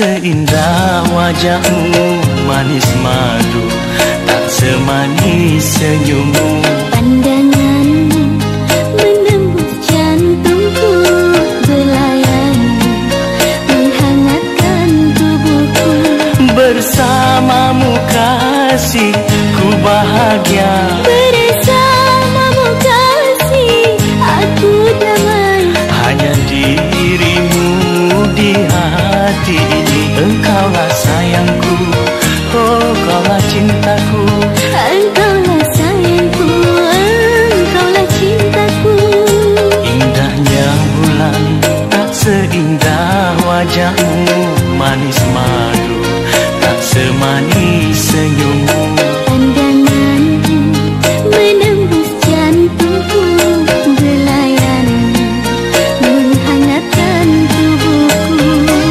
seindah wajahmu manis madu, tak semanis senyummu. Pandanganmu menembus jantungku, belayanmu menghangatkan tubuhku. Bersamamu kasih ku bahagia, bersamamu kasih aku damai. hanya dirimu di hati ini. Engkaulah sayangku, oh kaulah cintaku. Engkaulah sayangku, engkaulah cintaku. Indahnya bulan tak seindah wajahmu manis madu, tak semanis senyummu. Pandanganmu menembus jantungku, belayanmu menghangatkan tubuhku.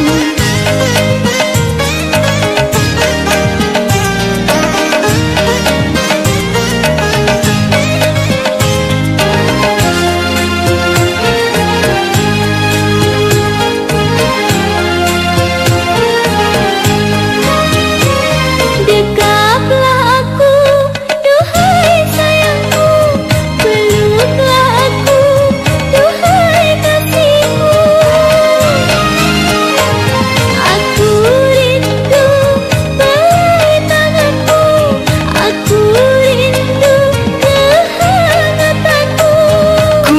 Dekaplah aku, duhai sayangku, peluklah aku, duhai kasihku. Aku rindu peluk tanganmu, aku rindu kehangatanmu. Ku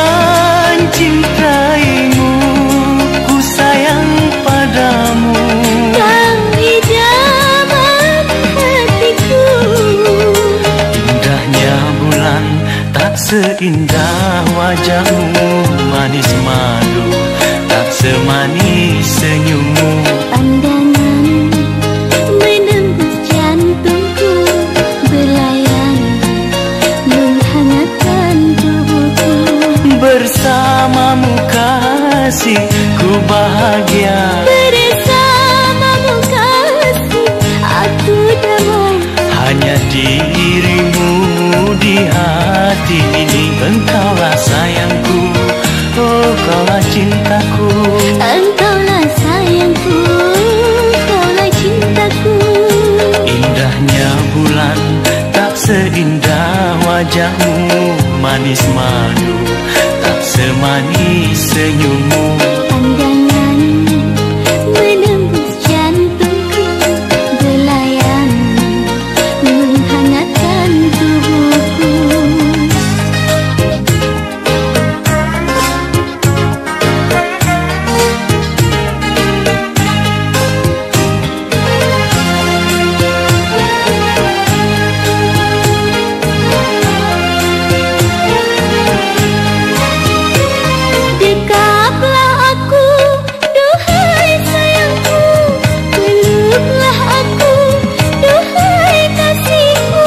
mencintaimu, ku sayang padamu. Kau idaman hatiku. Indahnya bulan tak seindah wajahmu manis madu, tak semanis senyummu. Pandanganmu menembus jantungku, belayanmu menghangatkan tubuhku. Bersamamu kasih ku bahagia, Bersamamu kasih aku damai. hanya dirimu di hati ini. Engkaulah sayangku, oh kaulah cintaku. Engkaulah sayangku, engkaulah cintaku. Indahnya bulan tak seindah wajahmu manis madu, tak semanis senyummu. Pandanganmu menembus jantungku, belayanmu menghangatkan tubuhku. Dekaplah aku, duhai sayangku, peluklah aku, duhai kasihku.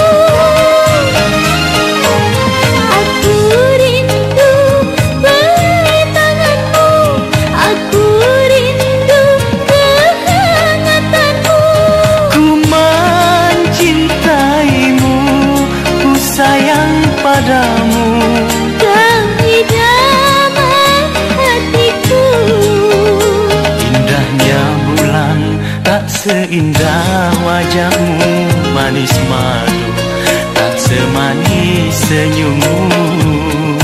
Aku rindu peluk tanganmu, aku rindu kehangatanmu. Ku mencintaimu, ku sayang padamu. Kau idaman hatiku. Indahnya bulan tak seindah wajahmu manis madu, tak semanis senyummu.